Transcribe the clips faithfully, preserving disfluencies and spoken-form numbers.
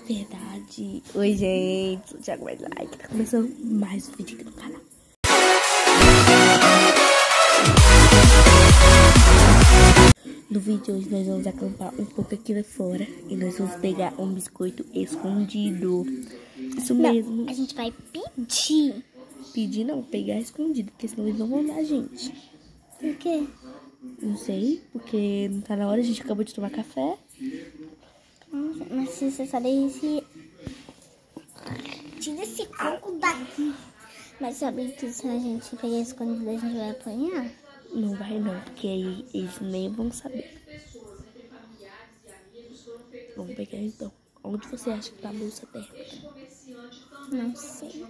verdade. Oi, gente. O Thiago vai like. Tá começando mais um vídeo aqui no canal. No vídeo de hoje nós vamos acampar um pouco aqui lá fora. E nós vamos pegar um biscoito escondido. Isso mesmo. Não, a gente vai pedir. Pedir não, pegar escondido. Porque senão eles não vão dar a gente. Por quê? Não sei, porque não tá na hora. A gente acabou de tomar café. Nossa, mas se você sabe se... Tira esse coco daqui. Mas sabe que se a gente pegar escondido a gente vai apanhar? Não vai não, porque aí eles nem vão saber. Vamos pegar então. Onde você acha que tá a bolsa térmica? Não sei.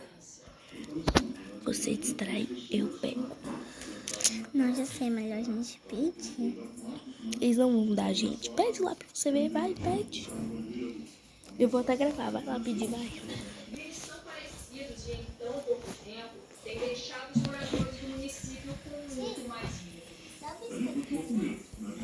Você distrai, eu pego. Não, já sei, melhor a gente pedir. Eles não vão dar a gente. Pede lá pra você ver, vai, pede. Eu vou até gravar, vai lá pedir, vai. Eles são parecidos e em tão pouco tempo têm deixado os moradores do município com muito mais medo.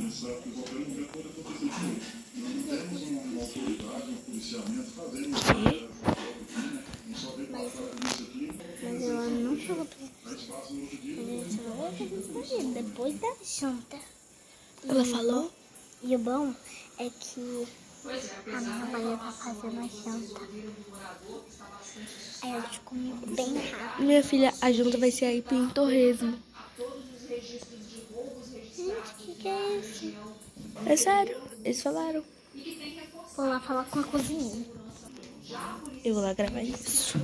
Mas eu não falou pra gente, só vai fazer escondido depois da janta. Ela falou? E o bom é que a minha mãe tá fazendo a janta. Aí a gente come bem rápido. Minha filha, a janta vai ser aí em Torresmo. Gente, o que, que é isso? É sério, eles falaram. Vou lá falar com a cozinheira. Eu vou lá gravar isso.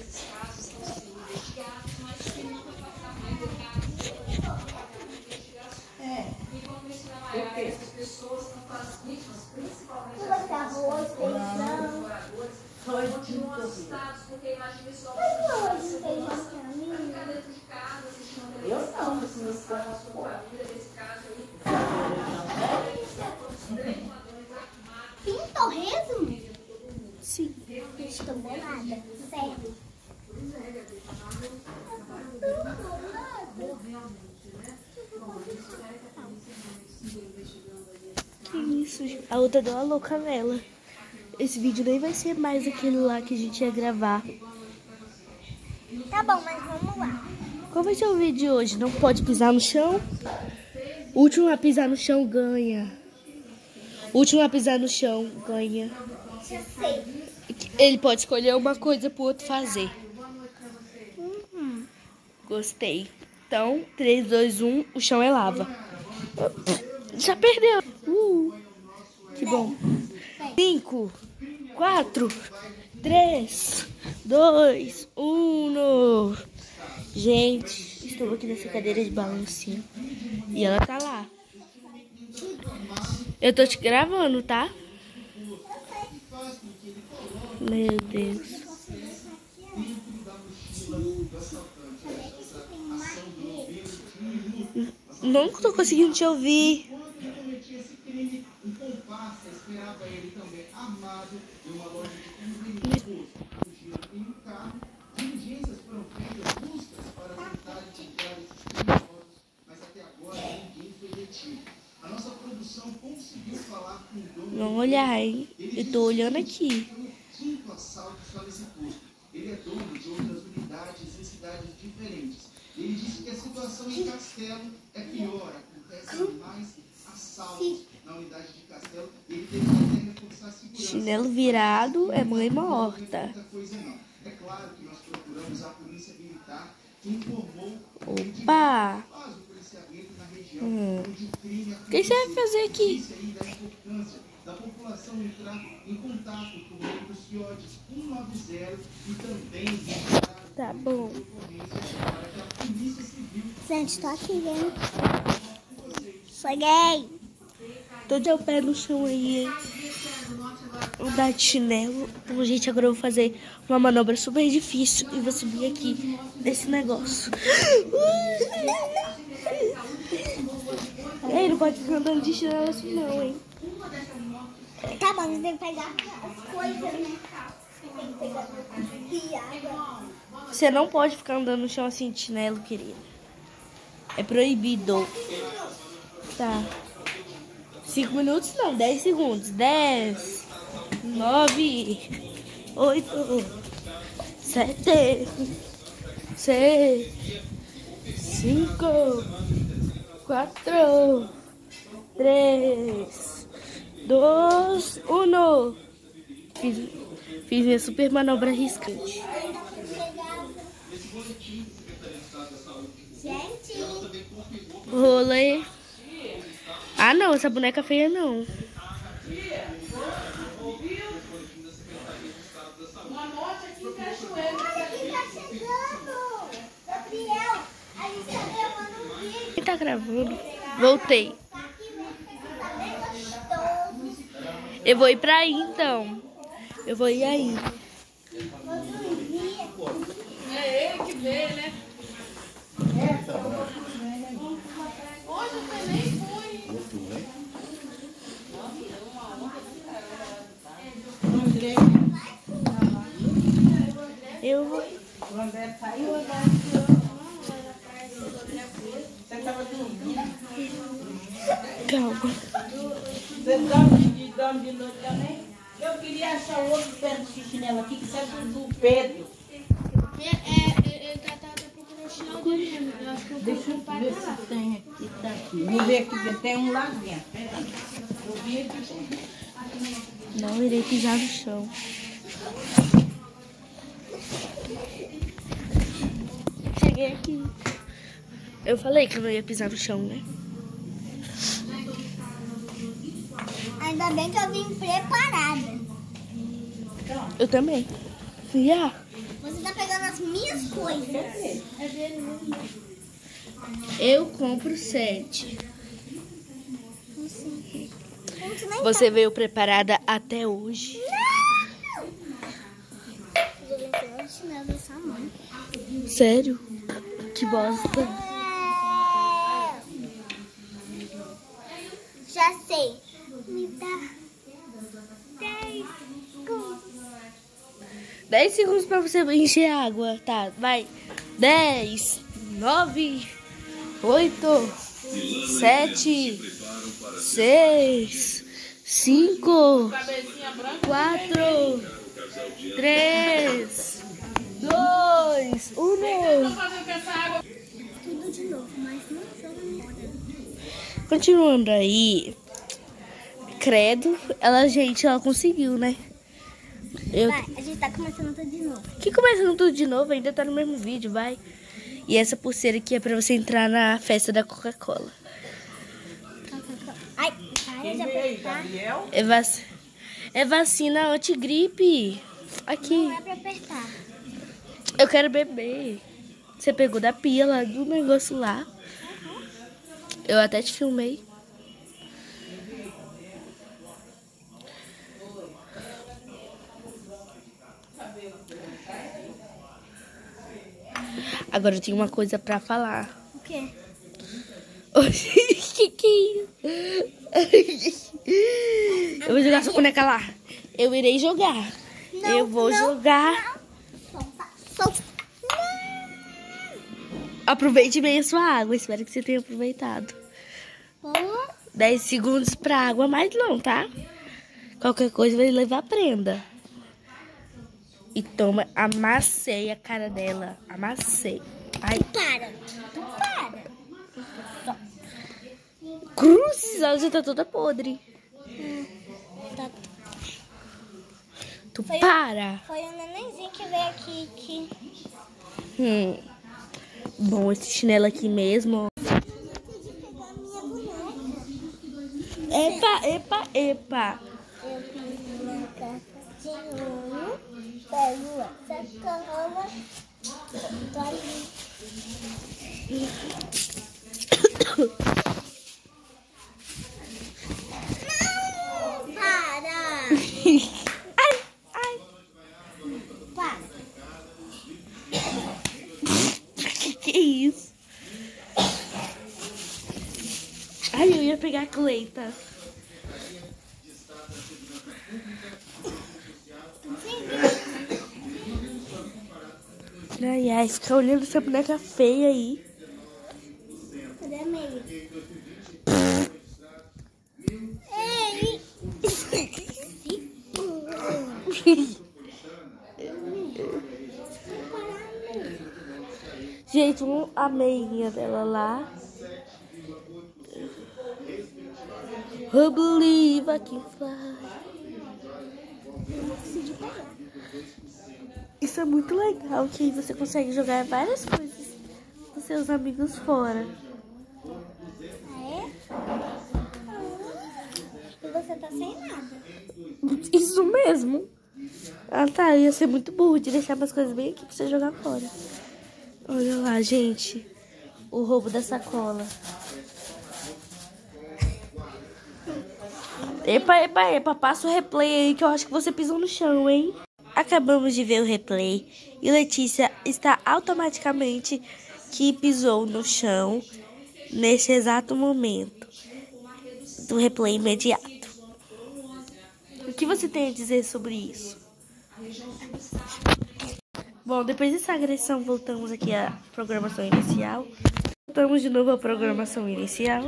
Arroz, feijão. Eu não, mas meus Tem torresmo? Sim. Estou bolada. Sério. Que isso, gente. A outra deu uma louca nela. Esse vídeo nem vai ser mais aquele lá que a gente ia gravar. Tá bom, mas vamos lá. Qual vai ser o vídeo de hoje? Não pode pisar no chão? O último a pisar no chão ganha. O último a pisar no chão ganha. Já sei. Ele pode escolher uma coisa pro outro fazer. Uhum. Gostei. Então, três, dois, um, o chão é lava. Já perdeu. Uh, que bom. cinco, quatro, três, dois, um. Gente, estou aqui nessa cadeira de balancinho. E ela tá lá. Eu tô te gravando, tá? Meu Deus. Não tô conseguindo te ouvir. Não olhar, hein? Eu tô olhando aqui. Ele é dono de outras unidades em cidades diferentes. Ele disse que a situação em Castelo é pior, acontecem mais assaltos na unidade de Castelo. Ele teve que até reforçar a segurança. Chinelo virado é mãe morta. É claro que nós procuramos a polícia militar, que informou Opa! o policiamento na região Hum. onde o crime O que você vai fazer aqui? da importância da população entrar em contato com o número do CIOD um nove zero e também Tá bom. Gente, tô aqui, hein? Cheguei. Tô de o pé no chão aí, hein? Vou dar de chinelo. Então, gente, agora eu vou fazer uma manobra super difícil e vou subir aqui nesse negócio. Ei, não pode ficar andando de chinelo assim não, hein? Tá bom, tem que pegar as coisas, né? Tem que pegar e água. Você não pode ficar andando no chão assim de chinelo, querida. É proibido. Tá. Cinco minutos não, dez segundos. Dez. nove, oito, sete, seis, cinco, quatro, três, dois, um. Fiz, fiz minha super manobra riscante. Gente. Rolê. Ah, não, essa boneca feia não. Olha quem tá chegando. Gabriel, a gente tá gravando um vídeo. Quem tá gravando? Voltei. Tá aqui, tá bem gostoso. Eu vou ir pra aí, então. Eu vou ir aí. Vou dormir. É ele que vê, né? Hoje eu também fui. Eu vou. O André saiu, André. Você estava dormindo. Calma. Você dorme de, dorme de noite também? Eu queria achar outro pé de chinelo aqui, que serve do Pedro. É, é, eu tava procurando o chinelo dele mesmo. Eu acho que eu vou Deixa eu ver se tem aqui, tá aqui. Vou ver aqui, tem um lá dentro. Peraí. Eu vi aqui dentro. Não irei pisar no chão. Cheguei aqui. Eu falei que eu não ia pisar no chão, né? Ainda bem que eu vim preparada. Eu também. Já. Você tá pegando as minhas coisas. Eu compro sete. Gente, nem Você veio preparada até hoje. Não! Eu vou pegar o chinelo dessa mãe. Sério? Que bosta. É... Já sei. Me dá dez segundos. dez segundos pra você encher a água. Tá, vai. dez, nove, oito, sete, seis, cinco, quatro, três, dois, um. Tudo de novo, mas não joga nada. Continuando aí. Credo, ela, gente, ela conseguiu, né? Eu... Vai, a gente tá começando tudo de novo. Que começando tudo de novo, ainda tá no mesmo vídeo, vai. E essa pulseira aqui é pra você entrar na festa da Coca-Cola. Ai, para de apertar. É, vac... é vacina antigripe. Aqui. Não é pra apertar. Eu quero beber. Você pegou da pia lá do negócio lá. Eu até te filmei. Agora eu tenho uma coisa pra falar. O quê? Que que é isso? Eu vou jogar essa boneca lá. Eu irei jogar. Não, eu vou não, jogar. Solta, solta. Aproveite bem a sua água. Espero que você tenha aproveitado. Não. dez segundos pra água, mas não, tá? Qualquer coisa vai levar prenda. E toma, amassei a cara dela. Amassei. Ai, Para. Tu para. cruzes, ela já tá toda podre. Hum, tá. Tu Foi- para. Foi o nenenzinho que veio aqui. Que... Hum. Bom, esse chinelo aqui mesmo. Decidi pegar a minha boneca. Epa, epa, epa. Eu fiz boneca de um. Pego essa cama. Tô ali. Não! Para! Ai, ai. Para! Que que é isso? Ai, eu ia pegar a Cleita. Ai, ai, fica olhando essa boneca feia aí. Cadê a meia? Ei! Gente, um, a meinha dela lá. I believe I can fly. Isso é muito legal, que aí você consegue jogar várias coisas com seus amigos fora. É? E você tá sem nada. Isso mesmo. Ah tá, ia ser muito burro de deixar umas coisas bem aqui pra você jogar fora. Olha lá, gente. O roubo da sacola. Epa, epa, epa, passa o replay aí que eu acho que você pisou no chão, hein? Acabamos de ver o replay e Letícia está automaticamente que pisou no chão nesse exato momento do replay imediato. O que você tem a dizer sobre isso? Bom, depois dessa agressão, voltamos aqui à programação inicial. Voltamos de novo à programação inicial.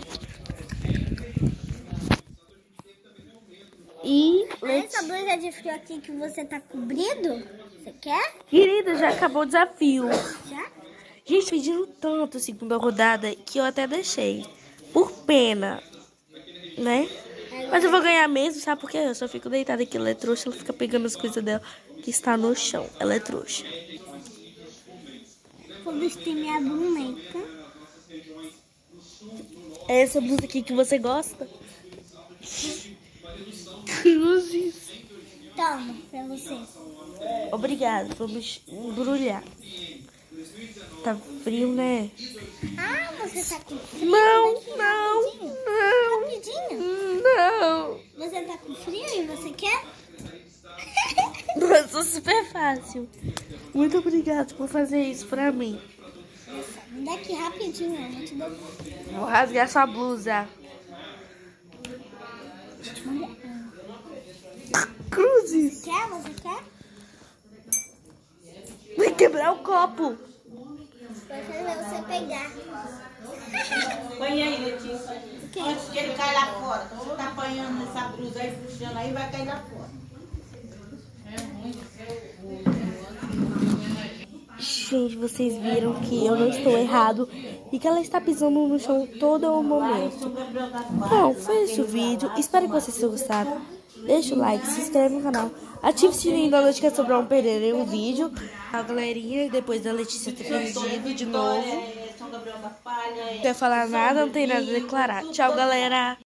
E... Essa blusa de frio aqui que você tá cobrindo, você quer? Querida, já acabou o desafio. Já? Gente, pediram tanto a segunda rodada que eu até deixei. Por pena, né? Mas eu vou ganhar mesmo, sabe por quê? Eu só fico deitada aqui, ela é trouxa, ela fica pegando as coisas dela que está no chão. Ela é trouxa. Vou vestir minha boneca. É essa blusa aqui que você gosta? Cruzes. Toma, pra você. Obrigada, vamos embrulhar. Tá frio, né? Ah, você tá com frio? Não, Daqui, não, rapidinho. não, Rapidinho? não. Você tá com frio e você quer? Nossa, super fácil. Muito obrigada por fazer isso pra mim. Me dá aqui rapidinho, eu vou te dar. Vou rasgar sua blusa. Cruzes. Quer? Você quer? Vai quebrar o copo. Vai fazer você pegar. Põe aí, Letícia. Antes que ele caia lá fora. Você tá apanhando essa blusa aí, puxando aí, vai cair lá fora. Gente, vocês viram que eu não estou errado e que ela está pisando no chão todo o momento. Bom, foi esse o vídeo. Espero que vocês tenham gostado. Deixa o like, se inscreve no canal. Ative o sininho da notificação para não perder nenhum vídeo. A galerinha, depois da Letícia ter perdido de novo. Não quer falar nada, não tem nada a declarar. Tchau, galera.